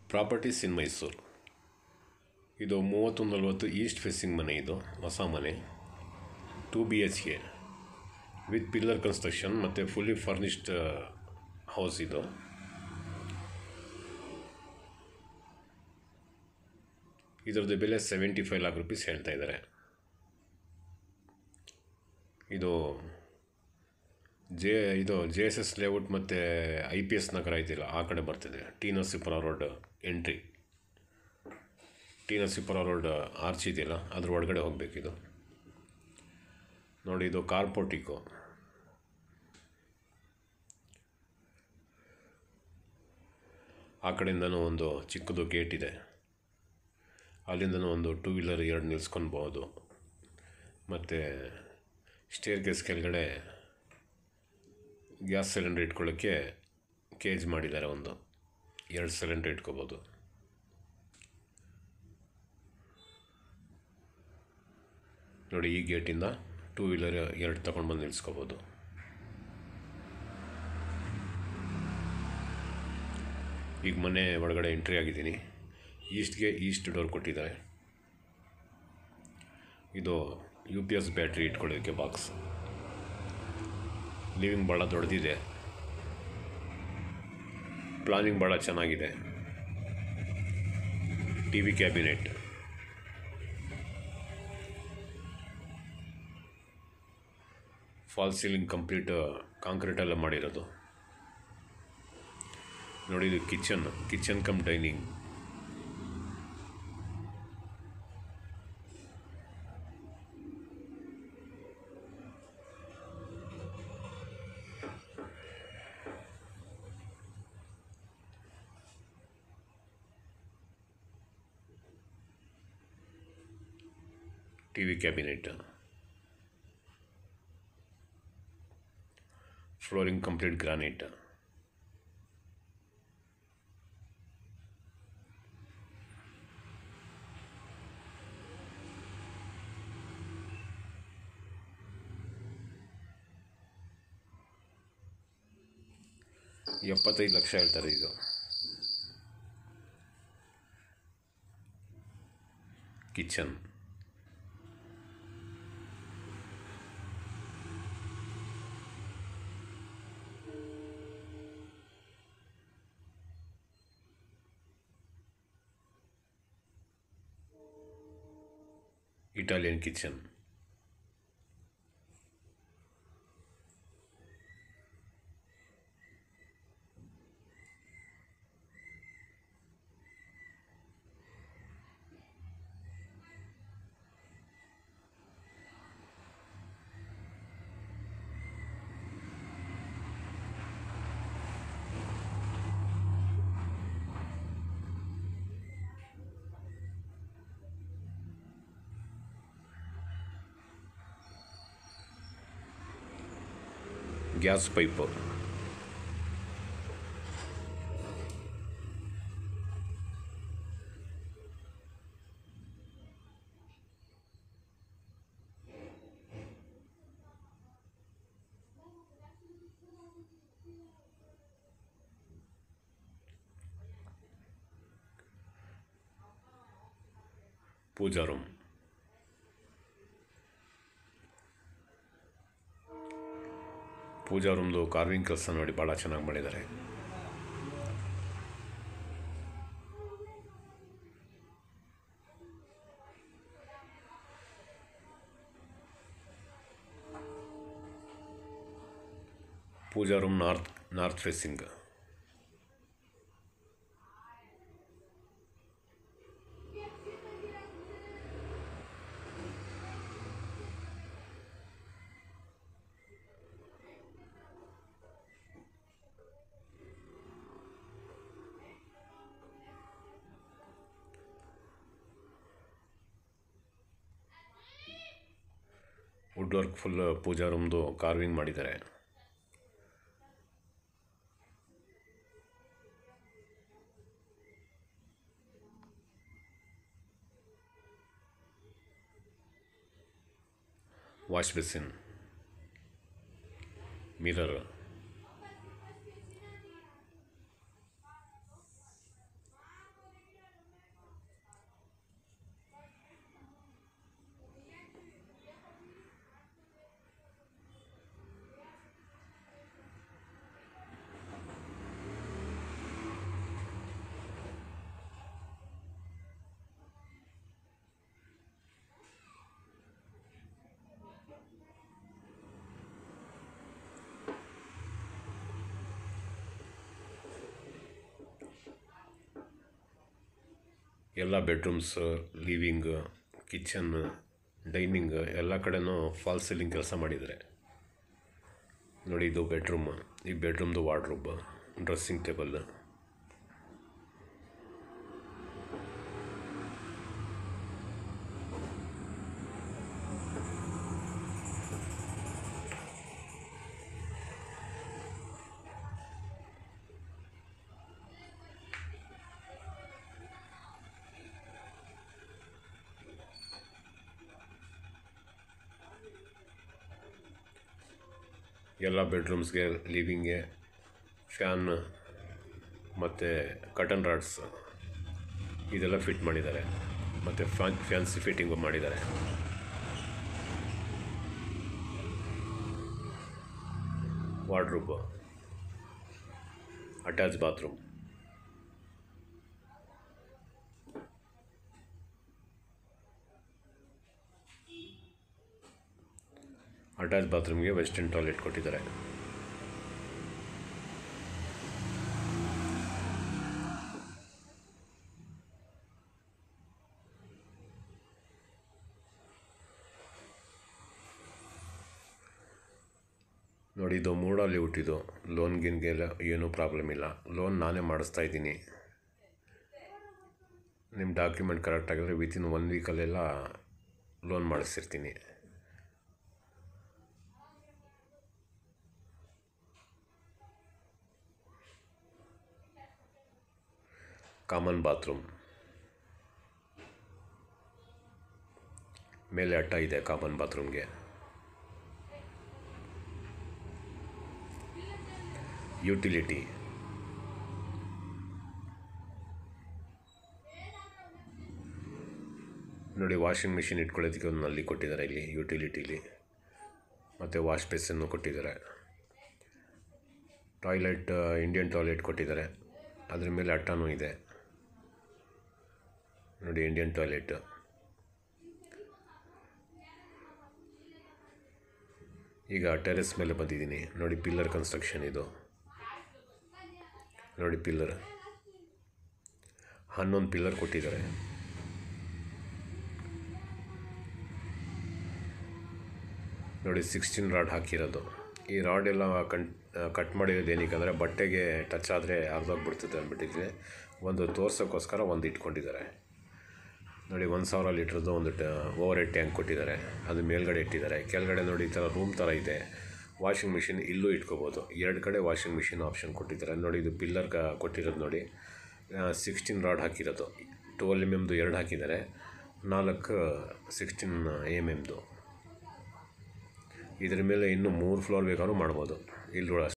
Properties ಇನ್ ಮೈಸೂರು. ಇದು 3140 East facing ಮನೆ. ಇದು ಹೊಸ ಮನೆ, 2 BHK ವಿತ್ ಪಿಲ್ಲರ್ ಕನ್ಸ್ಟ್ರಕ್ಷನ್ ಮತ್ತು ಫುಲ್ಲಿ ಫರ್ನಿಶ್ಡ್ ಹೌಸ್. ಇದು ಇದರದ್ದು ಬೆಲೆ 75 lakh rupees ಹೇಳ್ತಾ ಇದ್ದಾರೆ. ಇದು JSS ಲೇಔಟ್ ಮತ್ತು IPS ನಗರ ಇದೆಯಲ್ಲ, ಆ ಕಡೆ ಬರ್ತಿದೆ. T Narasipura road entry, T Narasipura road arch ಇದೆಯಲ್ಲ, ಅದ್ರ ಒಳಗಡೆ ಹೋಗಬೇಕಿದು. ನೋಡಿ, ಇದು ಕಾರ್ ಪೋರ್ಟಿಕೋ. ಆ ಕಡೆಯಿಂದನೂ ಒಂದು ಚಿಕ್ಕದು ಗೇಟ್ ಇದೆ, ಅಲ್ಲಿಂದನೂ ಒಂದು 2 wheeler 2 ನಿಲ್ಸ್ಕೊಳ್ಬೋದು. ಮತ್ತು ಸ್ಟೇರ್ ಕೇಸ್ ಕೆಳಗಡೆ ಗ್ಯಾಸ್ ಸಿಲಿಂಡರ್ ಇಟ್ಕೊಳ್ಳೋಕ್ಕೆ ಕೇಜ್ ಮಾಡಿದ್ದಾರೆ. 2 ಸಿಲಿಂಡರ್ ಇಟ್ಕೋಬೋದು. ನೋಡಿ, ಈ ಗೇಟಿಂದ 2 wheeler 2 ತಗೊಂಡು ಬಂದು ನಿಲ್ಸ್ಕೋಬೋದು. ಈಗ ಮನೆ ಒಳಗಡೆ ಎಂಟ್ರಿ ಆಗಿದ್ದೀನಿ. ಈಸ್ಟ್ ಡೋರ್ ಕೊಟ್ಟಿದ್ದಾರೆ. ಇದು UPS ಬ್ಯಾಟ್ರಿ ಇಟ್ಕೊಳ್ಳೋದಕ್ಕೆ ಬಾಕ್ಸ್. ಲಿವಿಂಗ್ ಭಾಳ ದೊಡ್ಡದಿದೆ, ಪ್ಲಾನಿಂಗ್ ಭಾಳ ಚೆನ್ನಾಗಿದೆ. TV cabinet, fall ceiling complete ಕಾಂಕ್ರೀಟೆಲ್ಲ ಮಾಡಿರೋದು. ನೋಡಿ, ಇದು kitchen cum dining. TV cabinet, flooring complete granite. $75 lakh ಹೇಳ್ತಾರೆ. ಇದು kitchen. Italian kitchen. Gas pipe. Pooja room. Pooja ರೂಮ್ದು ಕಾರ್ವಿಂಗ್ ಕೆಲಸ ನೋಡಿ, ಭಾಳ ಚೆನ್ನಾಗಿ ಮಾಡಿದ್ದಾರೆ. Pooja room north facing. Wood work full pooja ರೂಮ್ದು ಕಾರ್ವಿಂಗ್ ಮಾಡಿದ್ದಾರೆ. ವಾಶ್ ಬೇಸಿನ್, ಮಿರರ್, ಎಲ್ಲ ಬೆಡ್ರೂಮ್ಸ್, ಲಿವಿಂಗ್, ಕಿಚನ್, ಡೈನಿಂಗ್ ಎಲ್ಲ ಕಡೆನೂ ಫಾಲ್ ಸೀಲಿಂಗ್ ಕೆಲಸ ಮಾಡಿದ್ದಾರೆ. ನೋಡಿ, ಇದು ಬೆಡ್ರೂಮ್. ಈ ಬೆಡ್ರೂಮ್ದು ವಾರ್ಡ್ರೋಬ್, ಡ್ರೆಸ್ಸಿಂಗ್ ಟೇಬಲ್. ಎಲ್ಲ ಬೆಡ್ರೂಮ್ಸ್ಗೆ, ಲಿವಿಂಗ್ಗೆ ಫ್ಯಾನ್ ಮತ್ತು ಕಟನ್ ರಾಡ್ಸ್ ಇದೆಲ್ಲ ಫಿಟ್ ಮಾಡಿದ್ದಾರೆ. ಮತ್ತು ಫ್ಯಾನ್ಸಿ ಫಿಟ್ಟಿಂಗು ಮಾಡಿದ್ದಾರೆ. Wardrobe, attach bathroom. ಅಟ್ಯಾಚ್ ಬಾತ್ರೂಮ್ಗೆ ವೆಸ್ಟರ್ನ್ ಟಾಯ್ಲೆಟ್ ಕೊಟ್ಟಿದ್ದಾರೆ. ನೋಡಿ, ಇದು ಮೂಡಲ್ಲಿ ಹುಟ್ಟಿದ್ದು. ಲೋನ್ಗಿನ್ಗೆಲ್ಲ ಏನೂ ಪ್ರಾಬ್ಲಮ್ ಇಲ್ಲ. ಲೋನ್ ನಾನೇ ಮಾಡಿಸ್ತಾ ಇದ್ದೀನಿ. ನಿಮ್ಮ ಡಾಕ್ಯುಮೆಂಟ್ ಕರೆಕ್ಟಾಗಿದ್ರೆ ವಿತಿನ್ 1 ವೀಕಲ್ಲೆಲ್ಲ ಲೋನ್ ಮಾಡಿಸ್ತಿರ್ತೀನಿ. ಕಾಮನ್ ಬಾತ್ರೂಮ್, ಮೇಲೆ ಅಟ್ಟ ಇದೆ ಕಾಮನ್ ಬಾತ್ರೂಮ್ಗೆ. ಯುಟಿಲಿಟಿ, ನೋಡಿ, ವಾಷಿಂಗ್ ಮಿಷಿನ್ ಇಟ್ಕೊಳ್ಳೋದಕ್ಕೆ ಒಂದು ನಲ್ಲಿ ಕೊಟ್ಟಿದ್ದಾರೆ ಇಲ್ಲಿ ಯುಟಿಲಿಟಿಲಿ. ಮತ್ತು ವಾಶ್ ಬೇಸನ್ನು ಕೊಟ್ಟಿದ್ದಾರೆ. ಟಾಯ್ಲೆಟ್, ಇಂಡಿಯನ್ ಟಾಯ್ಲೆಟ್ ಕೊಟ್ಟಿದ್ದಾರೆ. ಅದ್ರ ಮೇಲೆ ಅಟ್ಟನೂ ಇದೆ. ನೋಡಿ, ಇಂಡಿಯನ್ ಟಾಯ್ಲೆಟ್. ಈಗ ಟೆರೆಸ್ ಮೇಲೆ ಬಂದಿದ್ದೀನಿ. ನೋಡಿ, ಪಿಲ್ಲರ್ ಕನ್ಸ್ಟ್ರಕ್ಷನ್ ಇದು. ನೋಡಿ, ಪಿಲ್ಲರ್ 11 ಪಿಲ್ಲರ್ ಕೊಟ್ಟಿದ್ದಾರೆ. ನೋಡಿ, 16 ರಾಡ್ ಹಾಕಿರೋದು. ಈ ರಾಡ್ ಎಲ್ಲ ಕಟ್ ಮಾಡಿರೋದು ಏನಕ್ಕೆ ಬಟ್ಟೆಗೆ ಟಚ್ ಆದರೆ ಅರ್ಧೋಗ್ಬಿಡ್ತದೆ ಅಂದ್ಬಿಟ್ಟಿದ್ರೆ ಒಂದು ತೋರ್ಸೋಕ್ಕೋಸ್ಕರ ಒಂದು ಇಟ್ಕೊಂಡಿದ್ದಾರೆ. ನೋಡಿ, 1000 ಲೀಟ್ರದ್ದು ಒಂದು ಓವರ್ ಹೆಡ್ ಟ್ಯಾಂಕ್ ಕೊಟ್ಟಿದ್ದಾರೆ. ಅದು ಮೇಲ್ಗಡೆ ಇಟ್ಟಿದ್ದಾರೆ. ಕೆಳಗಡೆ ನೋಡಿ, ಈ ಥರ ರೂಮ್ ಥರ ಇದೆ. ವಾಷಿಂಗ್ ಮಿಷಿನ್ ಇಲ್ಲೂ ಇಟ್ಕೋಬೋದು. 2 ಕಡೆ ವಾಷಿಂಗ್ ಮಿಷಿನ್ ಆಪ್ಷನ್ ಕೊಟ್ಟಿದ್ದಾರೆ. ನೋಡಿ, ಇದು ಪಿಲ್ಲರ್ ಕೊಟ್ಟಿರೋದು. ನೋಡಿ, 16 ರಾಡ್ ಹಾಕಿರೋದು. 12 mm 2 ಹಾಕಿದ್ದಾರೆ. 4 16 mm. ಇದ್ರ ಮೇಲೆ ಇನ್ನೂ 3 ಫ್ಲೋರ್ ಬೇಕಾದ್ರೂ ಮಾಡ್ಬೋದು. ಇಲ್ಲಿ